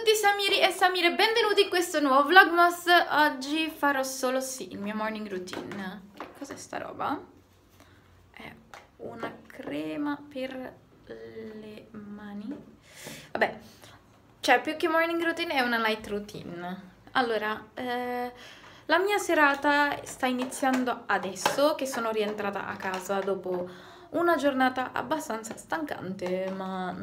tutti Samiri e Samire, benvenuti in questo nuovo vlogmas. Oggi farò solo il mio morning routine. Che cos'è sta roba? È una crema per le mani. Vabbè, cioè più che morning routine è una night routine. Allora, la mia serata sta iniziando adesso che sono rientrata a casa dopo una giornata abbastanza stancante, ma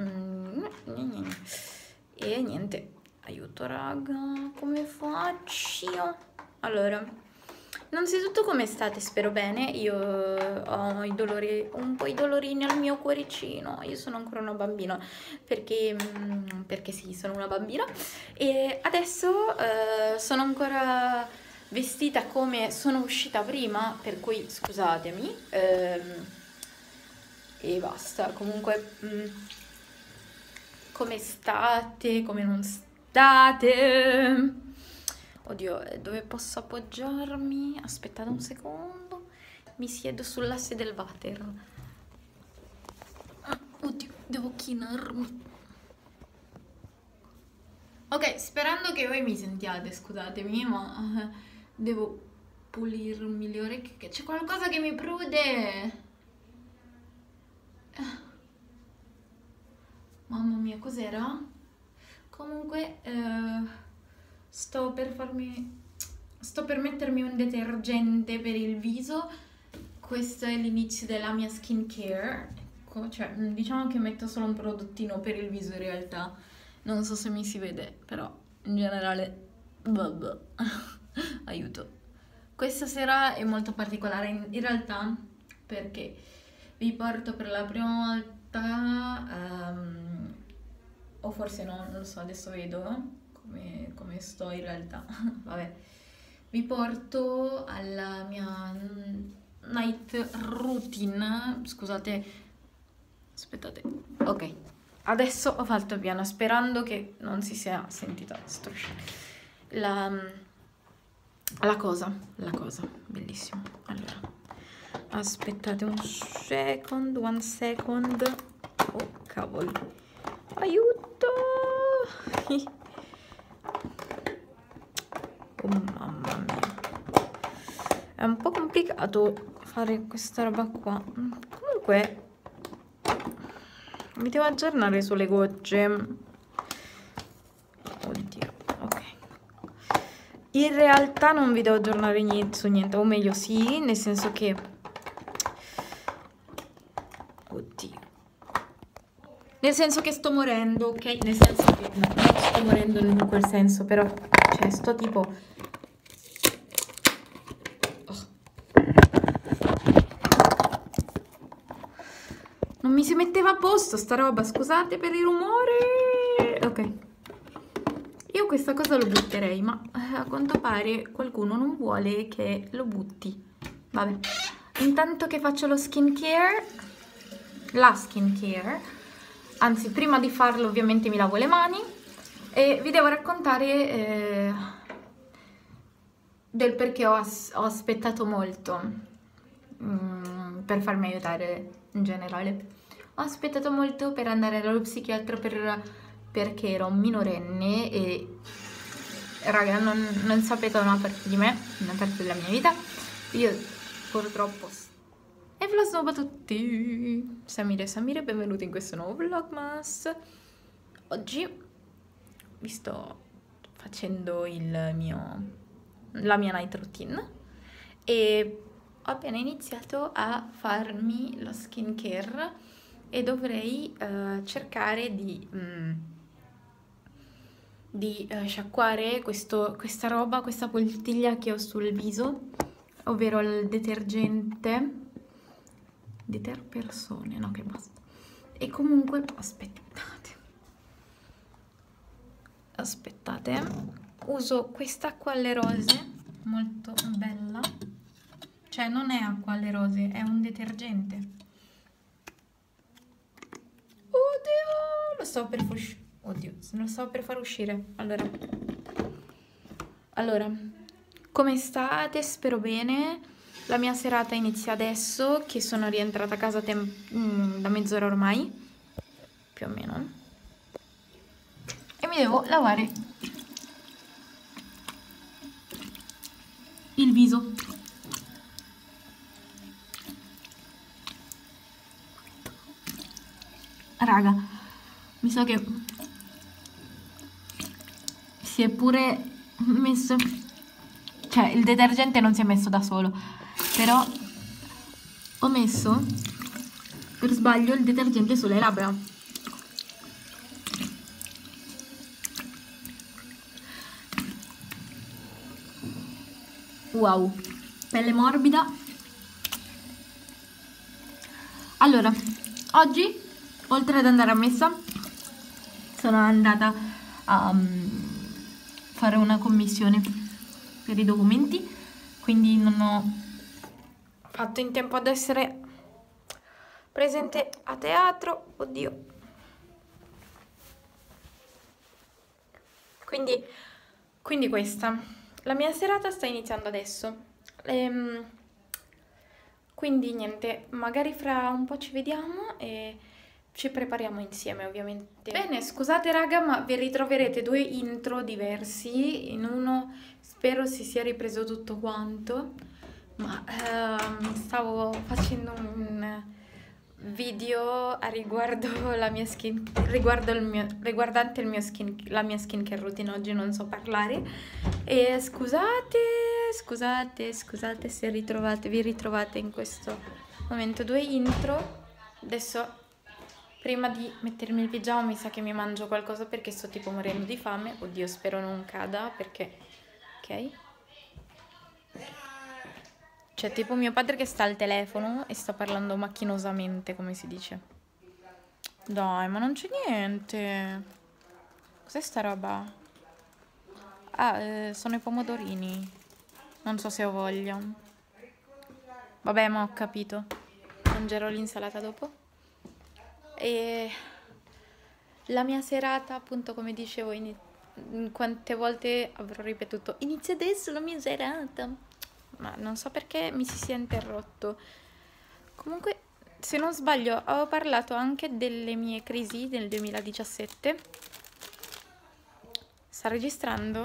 e niente, aiuto raga, come faccio? Allora, innanzitutto come state? Spero bene. Io ho i dolori, un po' i dolorini al mio cuoricino. Io sono ancora una bambina perché sì, sono una bambina e adesso sono ancora vestita come sono uscita prima, per cui scusatemi. E basta. Comunque come state? Come non state? Oddio, dove posso appoggiarmi? Aspettate un secondo. Mi siedo sull'asse del water. Oddio, devo chinarmi. Ok, sperando che voi mi sentiate, scusatemi, ma devo pulirmi le orecchie, che c'è qualcosa che mi prude. Mamma mia, cos'era? Comunque, sto per mettermi un detergente per il viso. Questo è l'inizio della mia skincare. Ecco, cioè, diciamo che metto solo un prodottino per il viso in realtà. Non so se mi si vede, però in generale, vabbè, aiuto. Questa sera è molto particolare in realtà perché vi porto per la prima volta, o forse no, non lo so, adesso vedo come sto in realtà. Vabbè, vi porto alla mia night routine. Scusate, aspettate, ok, adesso ho fatto piano, sperando che non si sia sentita la cosa, bellissimo. Allora, aspettate un second. Oh cavoli, aiuto. Oh mamma mia, è un po' complicato fare questa roba qua. Comunque mi devo aggiornare sulle gocce. Oddio, ok. In realtà non vi devo aggiornare su niente, o meglio sì, nel senso che... Oddio. Nel senso che sto morendo, ok? Nel senso che no, non sto morendo in quel senso, però, cioè, sto tipo... Oh. Non mi si metteva a posto sta roba, scusate per il rumore. Ok. Io questa cosa lo butterei, ma a quanto pare qualcuno non vuole che lo butti. Vabbè. Intanto che faccio la skincare, anzi prima di farlo ovviamente mi lavo le mani e vi devo raccontare del perché ho aspettato molto per farmi aiutare in generale. Ho aspettato molto per andare dallo psichiatra perché ero minorenne e raga non sapete una parte di me, una parte della mia vita. Io purtroppo... E ve lo snobo a tutti! Samire e Samire, benvenuti in questo nuovo vlogmas. Oggi vi sto facendo la mia night routine e ho appena iniziato a farmi la skincare e dovrei cercare di sciacquare questa roba, questa poltiglia che ho sul viso, ovvero il detergente Deterpersone, no che basta. E comunque aspettate, uso quest'acqua alle rose molto bella, cioè non è acqua alle rose, è un detergente. Oddio, lo stavo per far uscire. Allora, come state? Spero bene. La mia serata inizia adesso, che sono rientrata a casa da mezz'ora ormai, più o meno. E mi devo lavare il viso. Raga, mi sa che si è pure messo, cioè il detergente non si è messo da solo, però ho messo per sbaglio il detergente sulle labbra. Wow, pelle morbida. Allora, oggi, oltre ad andare a messa, sono andata a fare una commissione per i documenti, quindi non ho fatto in tempo ad essere presente a teatro. Oddio. Quindi questa. La mia serata sta iniziando adesso. Quindi niente, magari fra un po' ci vediamo e ci prepariamo insieme, ovviamente. Bene, scusate raga, ma vi ritroverete due intro diversi. In uno spero si sia ripreso tutto quanto, ma stavo facendo un video a riguardo la mia skin, riguardante la mia skincare routine. Oggi non so parlare e scusate se vi ritrovate in questo momento due intro. Adesso, prima di mettermi il pigiama, mi sa che mi mangio qualcosa perché sto tipo morendo di fame. Oddio, spero non cada perché, ok? C'è tipo mio padre che sta al telefono e sta parlando macchinosamente, come si dice. Dai, ma non c'è niente. Cos'è sta roba? Ah, sono i pomodorini. Non so se ho voglia. Vabbè, ma ho capito. Mangerò l'insalata dopo. E la mia serata, appunto, come dicevo, quante volte avrò ripetuto inizia adesso la mia serata. Ma non so perché mi si sia interrotto. Comunque, se non sbaglio, avevo parlato anche delle mie crisi del 2017. Sta registrando?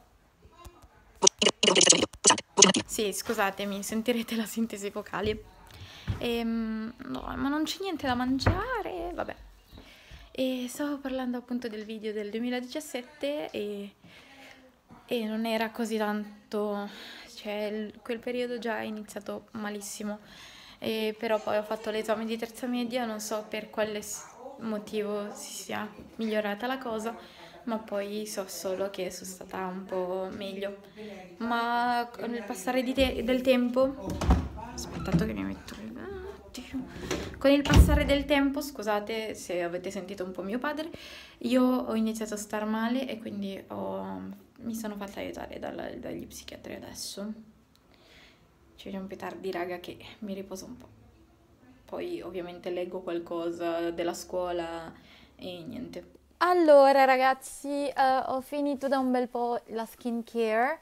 Sì, scusatemi, sentirete la sintesi vocale. No, ma non c'è niente da mangiare, vabbè. E stavo parlando appunto del video del 2017 e non era così tanto, cioè quel periodo già è iniziato malissimo, però poi ho fatto l'esame di terza media, non so per quale motivo si sia migliorata la cosa, ma poi so solo che sono stata un po' meglio. Ma con il passare del tempo, aspettate che mi metto un attimo. Con il passare del tempo, scusate se avete sentito un po' mio padre, io ho iniziato a star male e quindi mi sono fatta aiutare dagli psichiatri adesso. Ci vediamo più tardi, raga, che mi riposo un po'. Poi ovviamente leggo qualcosa della scuola e niente. Allora ragazzi, ho finito da un bel po' la skincare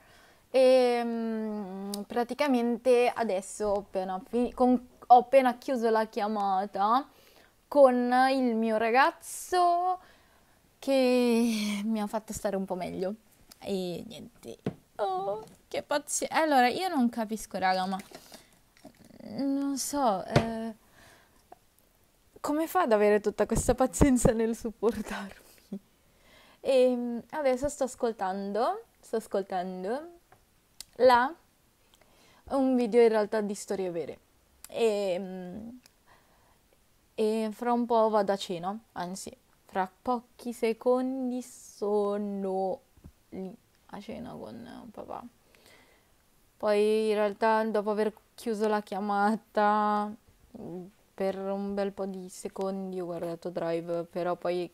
e praticamente adesso ho appena chiuso la chiamata con il mio ragazzo che mi ha fatto stare un po' meglio e niente. Oh, che pazienza. Allora, io non capisco, raga, ma non so, come fa ad avere tutta questa pazienza nel supportarmi? E adesso sto ascoltando là un video in realtà di storie vere e fra un po' vado a cena, anzi fra pochi secondi sono lì a cena con papà. Poi in realtà dopo aver chiuso la chiamata per un bel po' di secondi ho guardato Drive, però poi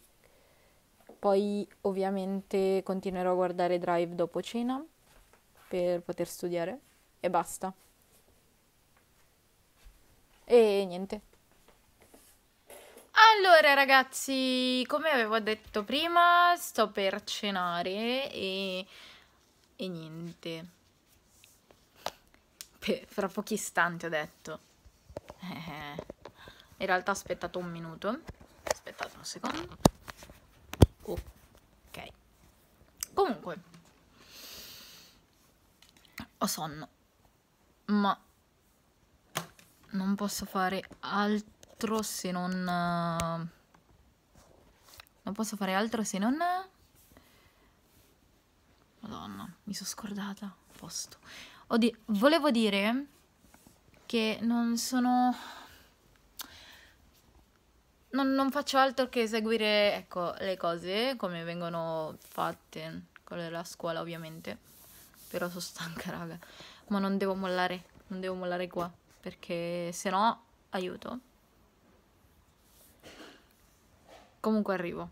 ovviamente continuerò a guardare Drive dopo cena per poter studiare e basta. E niente. Allora ragazzi, come avevo detto prima, sto per cenare e niente. Fra pochi istanti ho detto. In realtà ho aspettato un minuto. Aspettate un secondo. Ok. Comunque, ho sonno, ma non posso fare altro se non... non posso fare altro se non... Madonna, mi sono scordata. A posto. Volevo dire che non sono... Non faccio altro che seguire, ecco, le cose come vengono fatte con la scuola, ovviamente. Però sono stanca, raga. Ma non devo mollare qua, perché se no, aiuto. Comunque arrivo.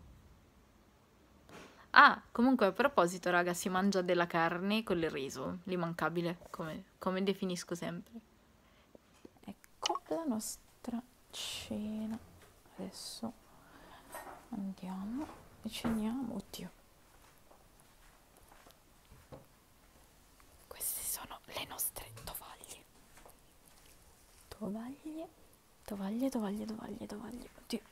Ah, comunque a proposito, raga, si mangia della carne con il riso, l'immancabile, come definisco sempre. Ecco la nostra cena. Adesso andiamo e ceniamo. Oddio. Queste sono le nostre tovaglie. Tovaglie. Oddio.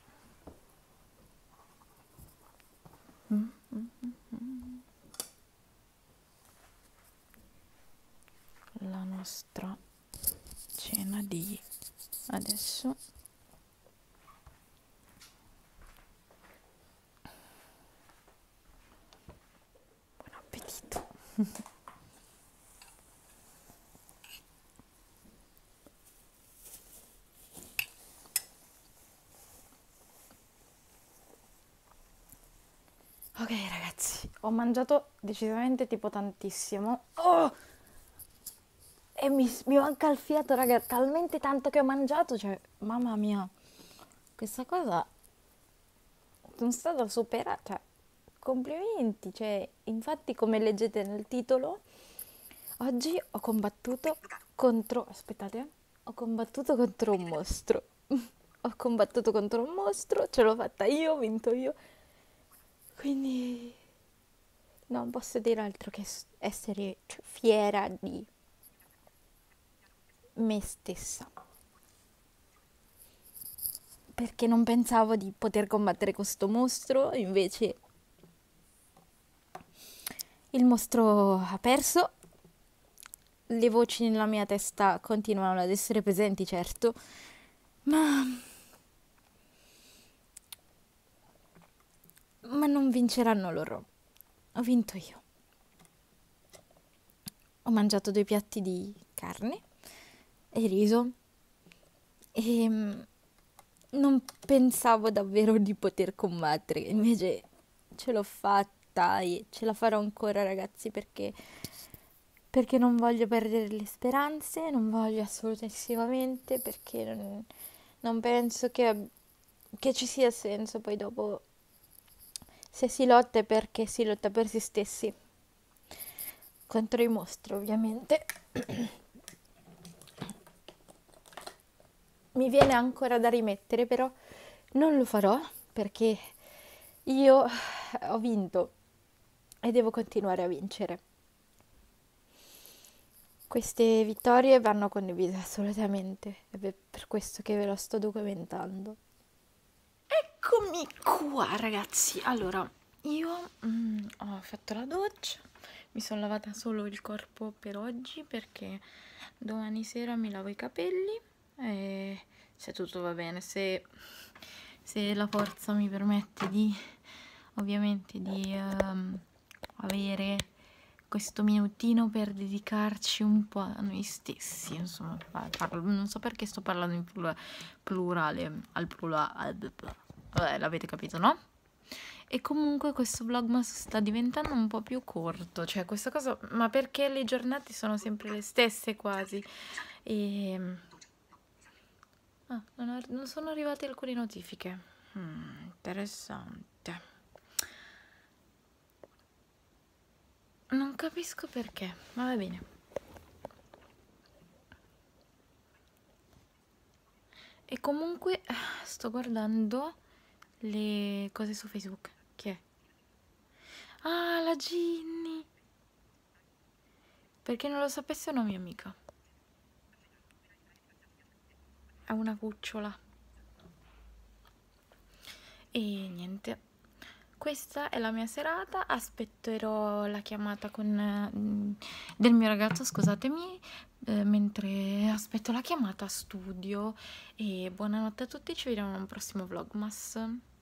La nostra cena di adesso. Buon appetito. Ok ragazzi, ho mangiato decisamente tipo tantissimo. Oh! E mi manca il fiato, raga, talmente tanto che ho mangiato, cioè, mamma mia, questa cosa sono stata superata, cioè, complimenti, cioè, infatti come leggete nel titolo, oggi ho combattuto contro, aspettate, ho combattuto contro un mostro, ho combattuto contro un mostro, ce l'ho fatta io, ho vinto io, quindi non posso dire altro che essere fiera di me stessa, perché non pensavo di poter combattere questo mostro, invece il mostro ha perso, le voci nella mia testa continuano ad essere presenti, certo, ma non vinceranno loro, ho vinto io. Ho mangiato 2 piatti di carne e riso e non pensavo davvero di poter combattere, invece ce l'ho fatta e ce la farò ancora, ragazzi, perché non voglio perdere le speranze, non voglio assolutissimamente, perché non penso che ci sia senso poi dopo, se si lotta è perché si lotta per se stessi, contro i mostri ovviamente. Mi viene ancora da rimettere, però non lo farò perché io ho vinto e devo continuare a vincere. Queste vittorie vanno condivise assolutamente, ed è per questo che ve lo sto documentando. Eccomi qua, ragazzi. Allora, io ho fatto la doccia, mi sono lavata solo il corpo per oggi perché domani sera mi lavo i capelli e se tutto va bene, se la forza mi permette di, ovviamente, di avere questo minutino per dedicarci un po' a noi stessi, insomma, non so perché sto parlando in plurale, al plurale, vabbè, l'avete capito, no? E comunque questo vlogmas sta diventando un po' più corto, cioè questa cosa, ma perché le giornate sono sempre le stesse quasi, e... non sono arrivate alcune notifiche, interessante. Non capisco perché, ma va bene. E comunque sto guardando le cose su Facebook. Chi è? Ah, la Ginny! Perché non lo sapesse, è una mia amica. È una cucciola. E niente. questa è la mia serata, aspetterò la chiamata del mio ragazzo, scusatemi, mentre aspetto la chiamata studio e buonanotte a tutti, ci vediamo in un prossimo vlogmas.